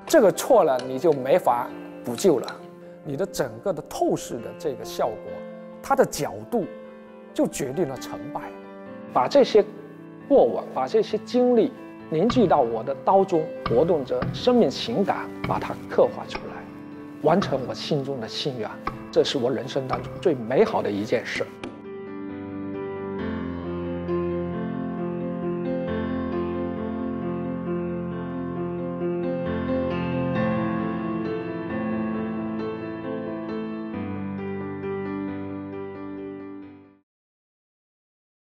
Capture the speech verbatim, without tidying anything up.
这个错了你就没法补救了。你的整个的透视的这个效果，它的角度就决定了成败。把这些过往，把这些经历凝聚到我的刀中，活动着生命情感，把它刻画出来，完成我心中的心愿。这是我人生当中最美好的一件事。